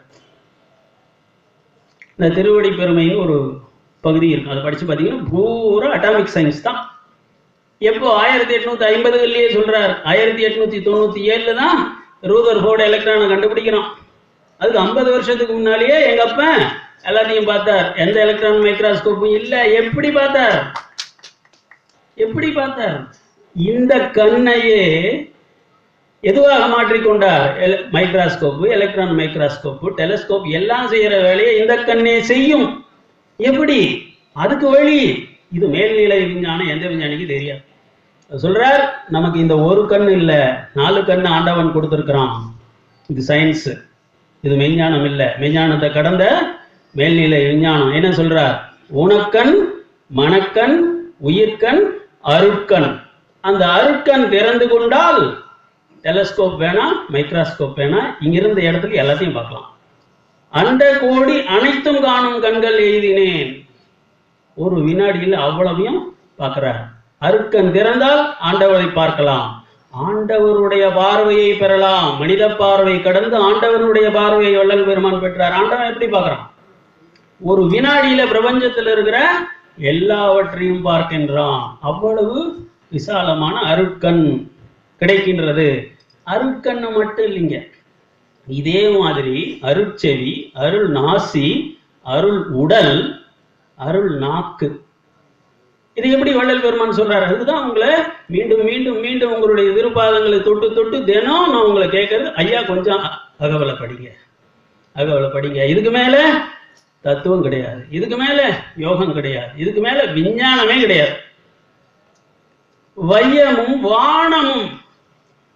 Speaker 1: இந்த திருவடி பெருமைன்னு ஒரு பகுதி இருக்கும், அதை படிச்சு பார்த்தீங்கன்னா பூரா அட்டாமிக் சயின்ஸ் தான். எப்போ? ஆயிரத்தி எட்நூத்தி ஐம்பதுகள்லயே சொல்றாரு. ஆயிரத்தி எட்நூத்தி தொண்ணூத்தி ஏழுல தான் ரூதர் ஃபோர்டு எலக்ட்ரானை கண்டுபிடிக்கிறான். அதுக்கு ஐம்பது வருஷத்துக்கு முன்னாலேயே எங்க அப்ப எல்லாத்தையும் பார்த்தார். எந்த எலக்ட்ரான் மைக்ராஸ்கோப்பும் இல்ல. எப்படி பார்த்தார்? எப்படி பார்த்தார்? இந்த கண்ணையே எதுவாக மாற்றிக்கொண்டார்? மைக்ராஸ்கோப்பு, எலக்ட்ரான் மைக்ராஸ்கோப்பு, டெலஸ்கோப் எல்லாம் செய்யற வேலையை இந்த கண்ணே செய்யும். எப்படி? அதுக்கு வழி. இது மேல்நிலை விஞ்ஞானம், எந்த விஞ்ஞானிக்கு தெரியாது. சொல்றார், நமக்கு இந்த ஒரு கண் இல்ல, நாலு கண் ஆண்டவன் கொடுத்திருக்கிறான். இது சயின்ஸ், இது மெய்ஞானம் இல்ல. மெய்ஞானத்தை கடந்த மேல்நிலை விஞ்ஞானம். என்ன சொல்றார்? உனக்கண், மனக்கண், உயிர்கண், அருட்கண். அந்த அருட்கண் திறந்து கொண்டால் டெலஸ்கோப் வேணாம், மைக்ராஸ்கோப் வேணாம், இங்கிருந்த இடத்துல எல்லாத்தையும் பார்க்கலாம். அண்ட கோடி அனைத்தும் காணும் கண்கள் எய்தினேன். ஒரு வினாடியில் அவ்வளவையும் பார்க்கிறார். அருட்கண் திறந்தால் ஆண்டவரை பார்க்கலாம், ஆண்டவருடைய பார்வையை பெறலாம். மனித பார்வை கடந்து ஆண்டவருடைய பார்வையை வள்ளல் பெருமான் பெற்றார். ஆண்டவன் எப்படி பார்க்கிறான்? ஒரு வினாடியில பிரபஞ்சத்தில் இருக்கிற எல்லாவற்றையும் பார்க்கின்றான். அவ்வளவு விசாலமான அருட்கண் கிடைக்கின்றது. அருட்கண்ணு மட்டும் இல்லைங்க, இதே மாதிரி அருட்செவி, அருள் நாசி, அருள் உடல், அருள் நாக்கு. இது எப்படி வள்ளல் பெருமான் சொல்றாரு? அதுதான் உங்களை மீண்டும் மீண்டும் மீண்டும் உங்களுடைய திருப்பாதங்களை தொட்டு தொட்டு தினம் நான் உங்களை கேட்கறது, ஐயா கொஞ்சம் அகவலை படிங்க, அகவலை படிங்க. இதுக்கு மேல தத்துவம் கிடையாது, இதுக்கு மேல யோகம் கிடையாது, இதுக்கு மேல விஞ்ஞானமே கிடையாது. வையமும் வானமும்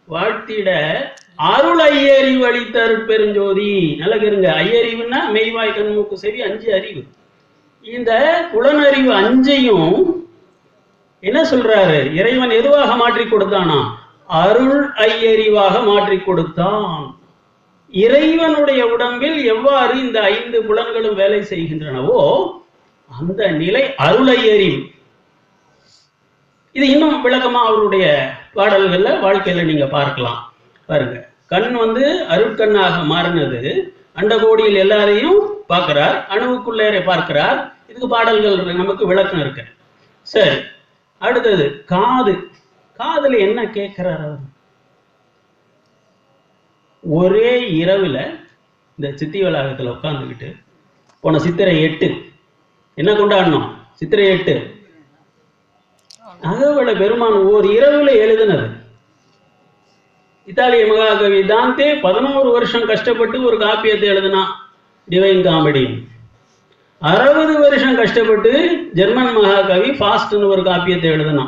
Speaker 1: வாழ்த்திட அருள் ஐயறிவு அளித்த அருட்பெருஞ்சோதி. நல்லா கேளுங்க, ஐயறிவுன்னா மெய்வாய் கண்மூக்கு செவி அஞ்சு அறிவு. இந்த புலனறிவு அஞ்சையும் என்ன சொல்றாரு? இறைவன் எதுவாக மாற்றி கொடுத்தானா? அருள் ஐயறிவாக மாற்றி கொடுத்தான். இறைவனுடைய உடம்பில் எவ்வாறு இந்த ஐந்து புலன்களும் வேலை செய்கின்றனவோ அந்த நிலை அருள் ஐயறிவு. இது இன்னும் விளக்கமா அவருடைய பாடல்கள்ல வாழ்க்கையில நீங்க பார்க்கலாம். பாருங்க, கண் வந்து அருட்கண்ணாக மாறினது. அண்டகோடியில் எல்லாரையும் பார்க்கிறார், அணுவுக்குள்ளே பார்க்கிறார். இதுக்கு பாடல்கள் நமக்கு விளக்கம் இருக்கு. சரி, அடுத்தது காது. காதுல என்ன கேட்கிறார்? ஒரே இரவுல இந்த சித்தி வளாகத்துல உட்கார்ந்துக்கிட்டு போன சித்திரை எட்டு என்ன கொண்டாடணும்? சித்திரை எட்டு அகவல பெருமான் ஓர் இரவுல எழுதினது. இத்தாலிய மகாகவி தாந்தே பதினோரு வருஷம் கஷ்டப்பட்டு ஒரு காப்பியத்தை எழுதினா, டிவைன் காமெடி. அறுபது வருஷம் கஷ்டப்பட்டு ஜெர்மன் மகாகவி ஃபாஸ்ட்னு ஒரு காப்பியத்தை எழுதினான்.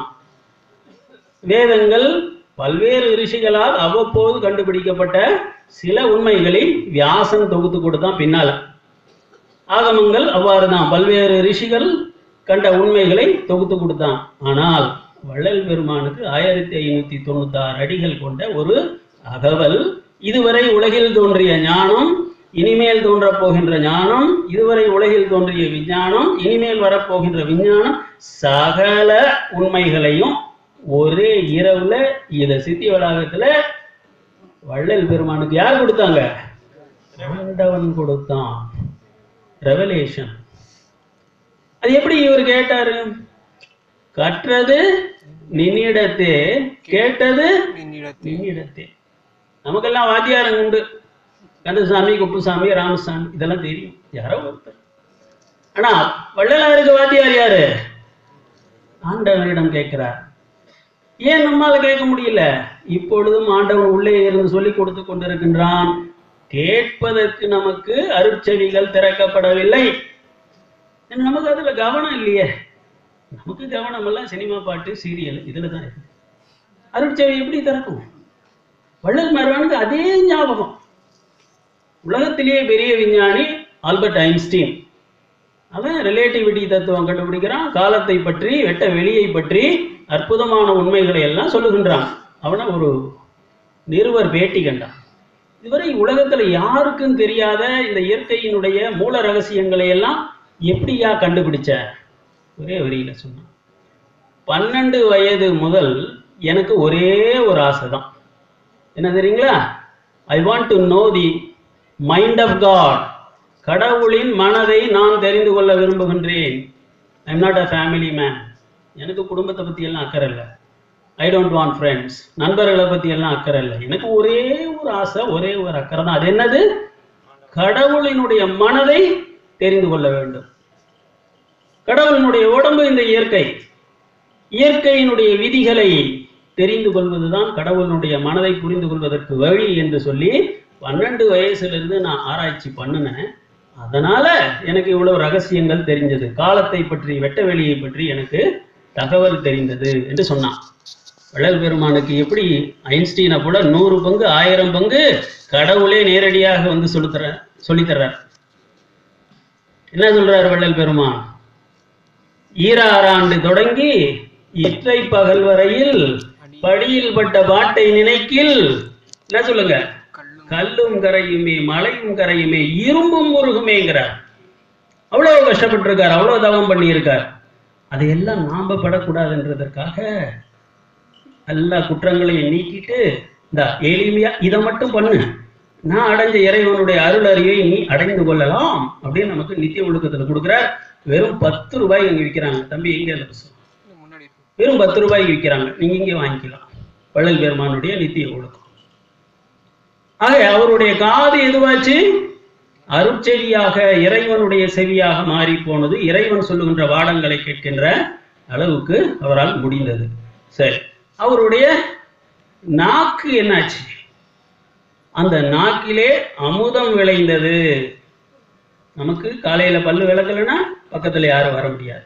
Speaker 1: வேதங்கள் பல்வேறு ரிஷிகளால் அவ்வப்போது கண்டுபிடிக்கப்பட்ட சில உண்மைகளை வியாசன் தொகுத்து கொடுத்தான். பின்னால ஆகமங்கள் அவ்வாறுதான், பல்வேறு ரிஷிகள் கண்ட உண்மைகளை தொகுத்து கொடுத்தான். ஆனால் வள்ளல் பெருமானுக்கு ஆயிரத்தி ஐநூத்தி தொண்ணூத்தி ஆறு அடிகள் கொண்ட ஒரு அகவல், இதுவரை உலகில் தோன்றிய ஞானம், இனிமேல் தோன்ற போகின்ற ஞானம், இதுவரை உலகில் தோன்றிய விஞ்ஞானம், இனிமேல் வரப்போகின்ற விஞ்ஞானம், சகல உண்மைகளையும் ஒரே இரவுல இத சித்தி வளாகத்துல வள்ளல் பெருமானுக்கு யார் கொடுத்தாங்க? ஆண்டவன் கொடுத்தான். ரெவலேஷன். அது எப்படி இவர் கேட்டாரு? கற்றது நின்னிடத்தே, கேட்டது நின்னிடத்தே. நமக்கெல்லாம் வாத்தியாரங்க உண்டு, கந்தசாமி, குப்புசாமி, ராமசாமி, இதெல்லாம் தெரியும், யாரோ ஒருத்தர். ஆனா வள்ளலாருக்கு வாத்தியார் யாரு? ஆண்டவனிடம் கேட்கிறார். ஏன் நம்மால கேட்க முடியல? இப்பொழுதும் ஆண்டவன் உள்ளே இருந்து சொல்லி கொடுத்து கொண்டிருக்கின்றான். கேட்பதற்கு நமக்கு அருட்செவிகள் திறக்கப்படவில்லை. நமக்கு அதுல கவனம் இல்லையே. நமக்கு கவனம் எல்லாம் சினிமா பாட்டு, சீரியல், இதுலதான் இருக்கு. அருட்செவி எப்படி திறக்கும்? வள்ளல் பெருமானுக்கு அதே ஞாபகம். உலகத்திலேயே பெரிய விஞ்ஞானி ஆல்பர்ட் ஐன்ஸ்டீன். அவன் ரிலேட்டிவிட்டி தத்துவம் கண்டுபிடிக்கிறான். காலத்தை பற்றி, வெட்ட வெளியை பற்றி அற்புதமான உண்மைகளை எல்லாம் சொல்லுகின்றான். அவனை ஒரு நிருபர் பேட்டி கண்டான். இதுவரை உலகத்துல யாருக்கும் தெரியாத இந்த இயற்கையினுடைய மூல ரகசியங்களை எல்லாம் எப்படியா கண்டுபிடிச்ச? ஒரே வரியில சொன்னான், பன்னெண்டு வயது முதல் எனக்கு ஒரே ஒரு ஆசை தான். என்ன தெரியுங்களா? I want to know the mind of God. கடவுளின் மனதை நான் தெரிந்து கொள்ள விரும்புகின்றேன். I am not a family man. எனக்கு குடும்பத்தை பத்தி எல்லாம் அக்கறை இல்லை. I don't want friends. நண்பர்களை பத்தி எல்லாம் அக்கறை இல்லை. எனக்கு ஒரே ஒரு ஆசை, ஒரே ஒரு அக்கறை தான். அது என்னது? கடவுளினுடைய மனதை தெரிந்து கொள்ள வேண்டும். கடவுளினுடைய உடம்பு இந்த இயற்கை, இயற்கையினுடைய விதிகளை தெரிந்து கொள்வதுதான் கடவுளுடைய மனதை புரிந்து கொள்வதற்கு வழி என்று சொல்லி பன்னெண்டு வயசுல இருந்து நான் ஆராய்ச்சி பண்ணினேன். அதனால எனக்கு இவ்வளவு ரகசியங்கள் தெரிஞ்சது. காலத்தை பற்றி, வெட்ட வெளியை பற்றி எனக்கு தகவல் தெரிந்தது என்று சொன்னான். வள்ளல் பெருமானுக்கு எப்படி ஐன்ஸ்டீனை போல நூறு பங்கு ஆயிரம் பங்கு கடவுளே நேரடியாக வந்து சொல்லித்தர சொல்லித்தர்றார். என்ன சொல்றார் வள்ளல் பெருமான்? ஈராறாண்டு தொடங்கி இற்றை பகல் வரையில் படியில் பட்ட பாட்டை நினைக்கில், என்ன சொல்லுங்க, கல்லும் கரையுமே, மலையும் கரையுமே, இரும்பும் முருகுமேங்கிறார். அவ்வளவு கஷ்டப்பட்டிருக்கார், அவ்வளவு தவம் பண்ணி இருக்கார். அதையெல்லாம் நாம படக்கூடாதுன்றதற்காக எல்லா குற்றங்களையும் நீக்கிட்டு, இந்த எளிமையா இதை மட்டும் பண்ணு, நான் அடைஞ்ச இறைவனுடைய அருள் அறிவை நீ அடைந்து கொள்ளலாம் அப்படின்னு நமக்கு நித்திய ஒழுக்கத்துல கொடுக்குறார். வெறும் பத்து ரூபாய்க்கு இங்க விற்கிறாங்க. தம்பி எங்க வெறும் பத்து ரூபாய்க்கு விற்கிறாங்க, நீங்க இங்கே வாங்கிக்கலாம். வள்ளல் பெருமானுடைய நித்திய ஒழுக்கம். ஆக அவருடைய காது எதுவாச்சு? அருட்செவியாக, இறைவனுடைய செவியாக மாறி போனது. இறைவன் சொல்லுகின்ற வாடங்களை கேட்கின்ற அளவுக்கு அவரால் முடிந்தது. சரி, அவருடைய நாக்கு என்னாச்சு? அந்த நாக்கிலே அமுதம் விளைந்தது. நமக்கு காலையில பல்லு விளக்கலைன்னா பக்கத்துல யாரும் வர முடியாது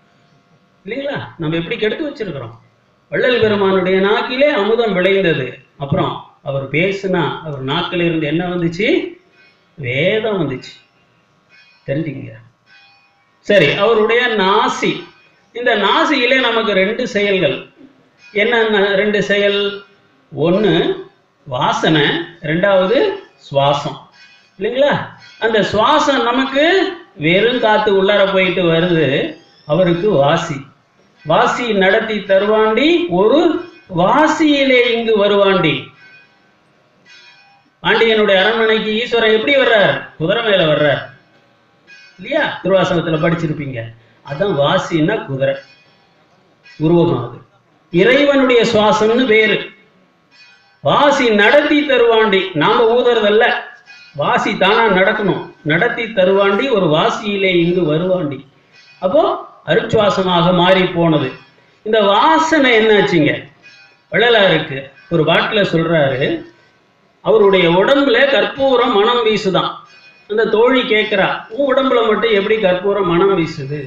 Speaker 1: இல்லைங்களா? நம்ம எப்படி கெடுத்து வச்சிருக்கிறோம்? வள்ளல் பெருமானுடைய நாக்கிலே அமுதம் விளைந்தது. அப்புறம் அவர் பேசுனா அவர் நாக்கில் இருந்து என்ன வந்துச்சு? வேதம் வந்துச்சு. தெரிஞ்சுங்க. சரி, அவருடைய நாசி. இந்த நாசியிலே நமக்கு ரெண்டு செயல்கள். என்ன ரெண்டு செயல்? ஒன்று வாசனை, ரெண்டாவது சுவாசம். இல்லைங்களா? அந்த சுவாசம் நமக்கு வெறும் காத்து உள்ளார போயிட்டு வருது, அவருக்கு வாசி. வாசி நடத்தி தருவாண்டி, ஒரு வாசியிலே இங்கு வருவாண்டி. பாண்டியனுடைய அரண்மனைக்கு ஈஸ்வரன் எப்படி வர்றார்? குதிரை மேல வர்றார் இல்லையா? திருவாசகத்துல படிச்சிருப்பீங்க. அதான் வாசின்னா குதிரை உருவகம். அது இறைவனுடைய சுவாசம்னு பேரு. வாசி நடத்தி தருவாண்டி. நாம ஊதுறதல்ல, வாசி தானா நடக்கணும். நடத்தி தருவாண்டி, ஒரு வாசியிலே இங்கு வருவாண்டி. அப்போ அருட்சுவாசமாக மாறி போனது. இந்த வாசனை என்னாச்சுங்க? வள்ளலாருக்கு ஒரு பாட்டில் சொல்றாரு, அவருடைய உடம்புல கற்பூரம் மனம் வீசுதான். அந்த தோழி கேட்கிறா, உன் உடம்புல மட்டும் எப்படி கற்பூரம் மனம் வீசுது?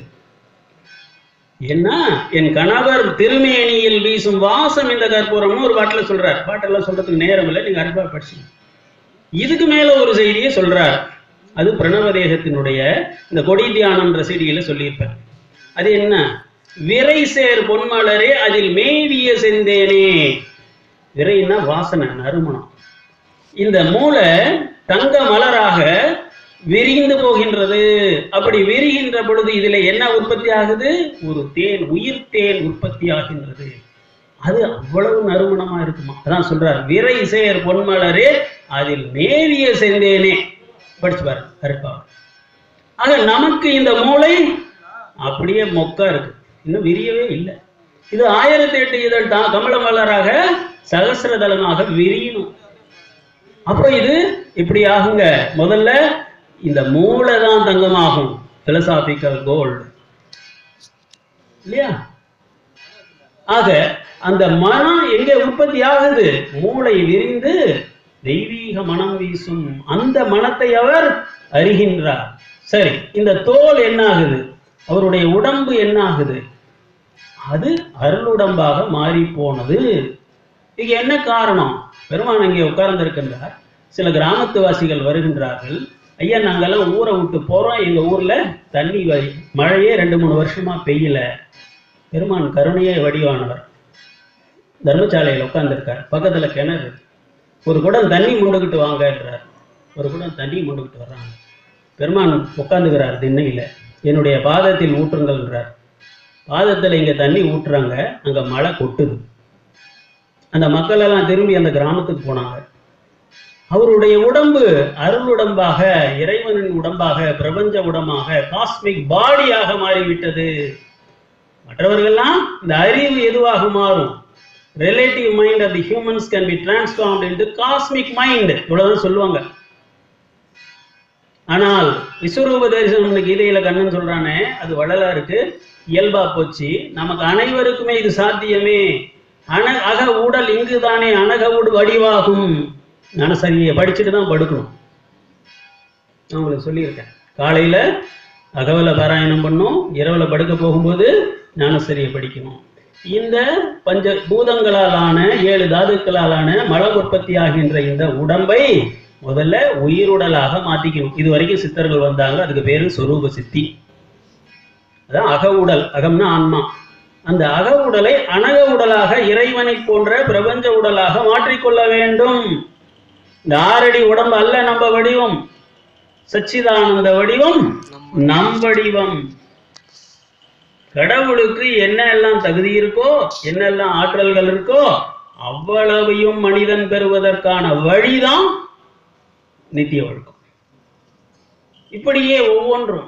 Speaker 1: என்ன, என் கணவர் திருமேனியில் வீசும் வாசம் இந்த கற்பூரம்னு ஒரு பாட்டில் சொல்றார். பாட்டெல்லாம் சொல்றதுக்கு நேரம் இல்லை, நீங்க அற்பா படிச்சுங்க. இதுக்கு மேல ஒரு செய்தியை சொல்றார். அது பிரணவதேகத்தினுடைய இந்த கொடி தியானம்ன்ற செய்தியில சொல்லியிருப்பேன். அது என்ன? விரை சேர் பொன்மலரே அதில் மேவிய செந்தேனே. விரைன்னா வாசனை, நறுமணம். இந்த மூளை தங்க மலராக விரிந்து போகின்றது. அப்படி விரிகின்ற பொழுது இதுல என்ன உற்பத்தி ஆகுது? ஒரு தேன், உயிர் தேன் உற்பத்தி ஆகின்றது. அது அவ்வளவு நறுமணமா இருக்குமா? அதான் சொல்றார், விரை சேர் பொன்மலரே அதில் மேவிய செந்தேனே. படிச்சு பாரு கருப்பா. ஆக நமக்கு இந்த மூளை அப்படியே மொக்கா இருக்கு, இன்னும் விரியவே இல்லை. இது ஆயிரத்தி எட்டு இதழ் தான் கமல மலராக சகசிரதலமாக விரியணும். அப்புறம் இது இப்படி ஆகுங்க. முதல்ல இந்த மூளை தான் தங்கமாகும், பிலசாபிக்கல் கோல்டு இல்லையா? ஆக அந்த மனம் எங்கே உற்பத்தி ஆகுது? மூளை விரிந்து தெய்வீக மனம் வீசும். அந்த மனத்தை அவர் அறிகின்றார். சரி, இந்த தோல் என்ன ஆகுது? அவருடைய உடம்பு என்ன ஆகுது? அது அருளுடம்பாக மாறி போனது. இது என்ன காரணம்? பெருமான் இங்கே உட்கார்ந்து இருக்கின்றார். சில கிராமத்து வாசிகள் வருகின்றார்கள். ஐயா, நாங்கெல்லாம் ஊரை விட்டு போறோம், எங்க ஊர்ல தண்ணி வரி மழையே ரெண்டு மூணு வருஷமா பெய்யல. பெருமான் கருணையே வடிவானவர். தர்மசாலையில் உட்கார்ந்துருக்கார். பக்கத்துல கிணறு. ஒரு குடம் தண்ணி முண்டுகிட்டு வாங்கன்றார். ஒரு குடம் தண்ணி முண்டுகிட்டு வர்றாங்க. பெருமான் உட்கார்ந்துக்கிறார் திண்ணையில. என்னுடைய பாதத்தில் ஊற்றுங்கள்ன்றார். பாதத்துல இங்க தண்ணி ஊற்றுறாங்க, அங்க மழை கொட்டுது. அந்த மக்கள் எல்லாம் திரும்பி அந்த கிராமத்துக்கு போனாங்க. அவருடைய உடம்பு அருளுடம்பாக, இறைவனின் உடம்பாக, பிரபஞ்ச உடம்பாக, காஸ்மிக் பாடியாக மாறிவிட்டது. மற்றவர்கள்லாம் இந்த அறிவு எதுவாக மாறும்? Relative mind of the humans can be transformed into cosmic mind, இவ்வளவுதான் சொல்லுவாங்க. ஆனால் விஸ்வரூப தரிசனம் கீதையில கண்ணன் சொல்றானே, அது வள்ளலாருக்கு இயல்பா போச்சு. நமக்கு அனைவருக்குமே இது சாத்தியமே. அன அக ஊடல் இங்குதானே அனக ஊடு வடிவாகும். ஞானசரியை படிச்சுட்டு தான் படுக்கணும். நான் உங்களுக்கு சொல்லியிருக்கேன், காலையில அகவல பாராயணம் பண்ணும், இரவுல படுக்க போகும்போது ஞானசரியை படிக்கணும். இந்த பஞ்ச பூதங்களாலான ஏழு தாதுக்களாலான மல உற்பத்தி ஆகின்ற இந்த உடம்பை முதல்ல உயிருடலாக மாத்திக்கணும். இது வரைக்கும் சித்தர்கள் வந்தாங்க, அதுக்கு பேரு சொரூப சித்தி. அதான் அக உடல். அகம்னா ஆன்மா. அந்த அக உடலை அனக உடலாக, இறைவனை போன்ற பிரபஞ்ச உடலாக மாற்றிக்கொள்ள வேண்டும். இந்த ஆறடி உடம்பு அல்ல நம்ம வடிவம், சச்சிதானந்த வடிவம் நம் வடிவம். கடவுளுக்கு என்ன எல்லாம் தகுதி இருக்கோ, என்னெல்லாம் ஆற்றல்கள் இருக்கோ, அவ்வளவையும் மனிதன் பெறுவதற்கான வழிதான் நித்திய ஒழுக்கம். இப்படியே ஒவ்வொன்றும்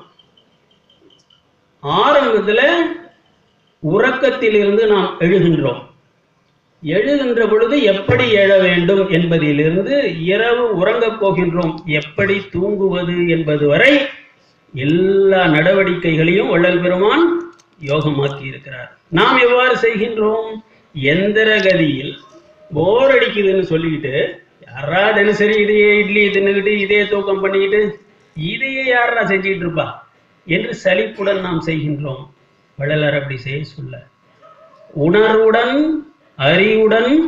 Speaker 1: ஆரம்பத்துல உறக்கத்திலிருந்து நாம் எழுகின்றோம். எழுகின்ற பொழுது எப்படி எழ வேண்டும் என்பதிலிருந்து இரவு உறங்கப் போகின்றோம், எப்படி தூங்குவது என்பது வரை எல்லா நடவடிக்கைகளையும் வள்ளல் பெருமான் யோகமாக்கி இருக்கிறார். நாம் எவ்வாறு செய்கின்றோம்? எந்திர கதியில் போர் அடிக்குதுன்னு சொல்லிக்கிட்டு யாரா தினசரி இதையே இட்லி தின்னுக்கிட்டு இதே தூக்கம் பண்ணிக்கிட்டு இதையே யாரா செஞ்சுக்கிட்டு இருப்பா என்று சலிப்புடன் நாம் செய்கின்றோம். வள்ளலார் அப்படி செய்ய சொல்ல, உணர்வுடன் அறிவுடன்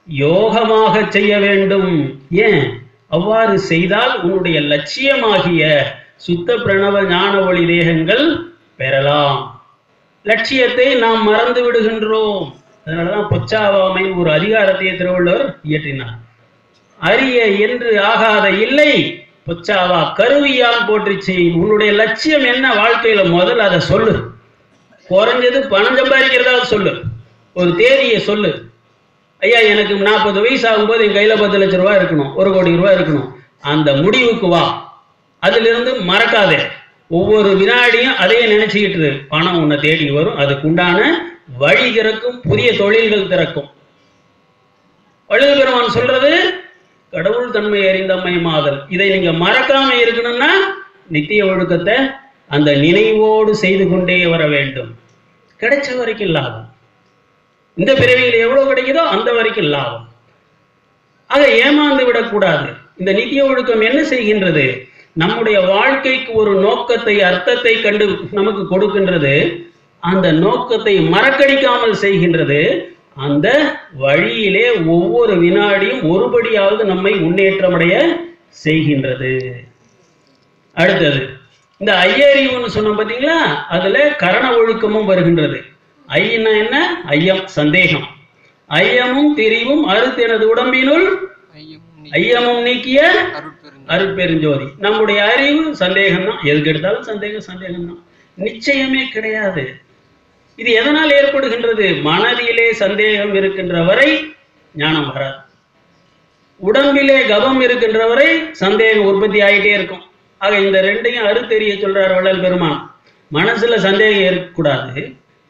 Speaker 1: யோகமாக செய்ய வேண்டும். ஏன் அவ்வாறு செய்தால் உன்னுடைய லட்சியமாகிய சுத்த பிரணவ ஞான ஒளி தேகங்கள் பெறலாம். லட்சியத்தை நாம் மறந்து விடுகின்றோம். அதனாலதான் பொச்சாவாமை ஒரு அதிகாரத்தை திருவள்ளுவர் இயற்றினார். அரிய என்று ஆகாத இல்லை பொச்சாவா கருவியால் போற்றி செய். உன்னுடைய லட்சியம் என்ன வாழ்க்கையில முதல்ல அதை சொல்லு. குறைஞ்சது பணம் சம்பாதிக்கிறதா சொல்லு. ஒரு தேதியை சொல்லு. ஐயா எனக்கு நாற்பது வயசு ஆகும்போது என் கையில பத்து லட்சம் ரூபாய் இருக்கணும், ஒரு கோடி ரூபாய் இருக்கணும். அந்த முடிவுக்கு வா. அதிலிருந்து மறக்காதே. ஒவ்வொரு வினாடியும் அதையே நினைச்சுக்கிட்டு பணம் உன்னை தேடி வரும். அதுக்குண்டான வழி திறக்கும், புதிய தொழில்கள் திறக்கும். வள்ளுவர் பெருமான் சொல்றது கடவுள் தன்மை அறிந்தம்மை மாதல். இதை நீங்க மறக்காம இருக்கணும்னா நித்திய ஒழுக்கத்தை அந்த நினைவோடு செய்து கொண்டே வர வேண்டும். கிடைச்ச வரைக்கும் லாபம். இந்த பிறவியில் எவ்வளவு கிடைக்குதோ அந்த வரைக்கும் லாபம். அதை ஏமாந்து விடக்கூடாது. இந்த நித்திய ஒழுக்கம் என்ன செய்கின்றது? நம்முடைய வாழ்க்கைக்கு ஒரு நோக்கத்தை, அர்த்தத்தை கண்டு நமக்கு கொடுக்கின்றது. அந்த நோக்கத்தை மறக்கடிக்காமல் செய்கின்றது. அந்த வழியிலே ஒவ்வொரு வினாடியும் ஒருபடியாவது நம்மை முன்னேற்றமடைய செய்கின்றது. அடுத்தது இந்த ஐயறிவுன்னு சொன்னோம் பார்த்தீங்களா, அதுல கரண ஒழுக்கமும் வருகின்றது. ஐயன்னா என்ன? ஐயம், சந்தேகம். ஐயமும் திரிவும் அறுத்தெனது உடம்பினுள் ஐயமும் நீக்கிய அருட்பெருஞ்சோதி. நம்முடைய அறிவு சந்தேகம் தான். எதுக்கு எடுத்தாலும் சந்தேகம் சந்தேகம் தான். நிச்சயமே கிடையாது. இது எதனால் ஏற்படுகின்றது? மனதிலே சந்தேகம் இருக்கின்ற வரை ஞானம் வராது. உடம்பிலே கபம் இருக்கின்ற வரை சந்தேகம் உற்பத்தி ஆகிட்டே இருக்கும். ஆக இந்த ரெண்டையும் அறுத்தெறிய சொல்றார் வள்ளல் பெருமான். மனசுல சந்தேகம் இருக்கக்கூடாது,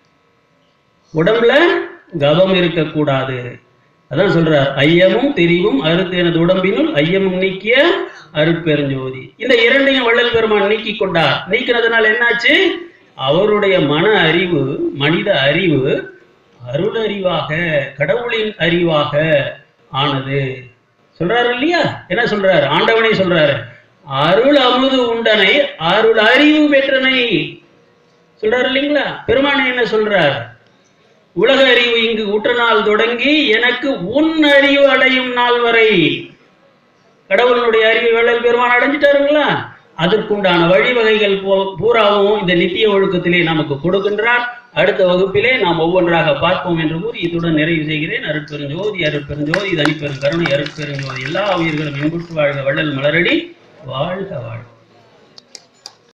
Speaker 1: உடம்புல கபம் இருக்கக்கூடாது. அதான் சொல்றார், ஐயமும் திரிவும் அறுத்து எனது உடம்பினுள் ஐயமும் நீக்கிய அருட்பெருஞ்சோதி. இந்த இரண்டையும் வள்ளல் பெருமான் நீக்கி கொண்டார். நீக்கிறதுனால என்னாச்சு? அவருடைய மன அறிவு, மனித அறிவு அருள் அறிவாக, கடவுளின் அறிவாக ஆனது. சொல்றாரு இல்லையா? என்ன சொல்றாரு? ஆண்டவனை சொல்றாரு, அருள் அமுது உண்டனை அருள் அறிவு பெற்றனை சொல்றாரு இல்லைங்களா? பெருமானை என்ன சொல்றார்? உலக அறிவு இங்கு உற்ற நாள் தொடங்கி எனக்கு உன் அறிவு அடையும் நாள் வரை. கடவுளுடைய அறிவை வள்ளல் பெருமான் அடைஞ்சிட்டாருங்களா? அதற்குண்டான வழிவகைகள் பூராவும் இந்த நித்திய ஒழுக்கத்திலே நமக்கு கொடுக்கின்றார். அடுத்த வகுப்பிலே நாம் ஒவ்வொன்றாக பார்ப்போம் என்று கூறி இத்துடன் நிறைவு செய்கிறேன். அருட்பெருஞ்சோதி அருட்பெருஞ்சோதி தனிப்பெரும் கருணை அருட்பெருஞ்சோதி. எல்லா உயிர்களும் இன்புற்று வாழ்க. வள்ளல் மலரடி வாழ்க வாழ்க.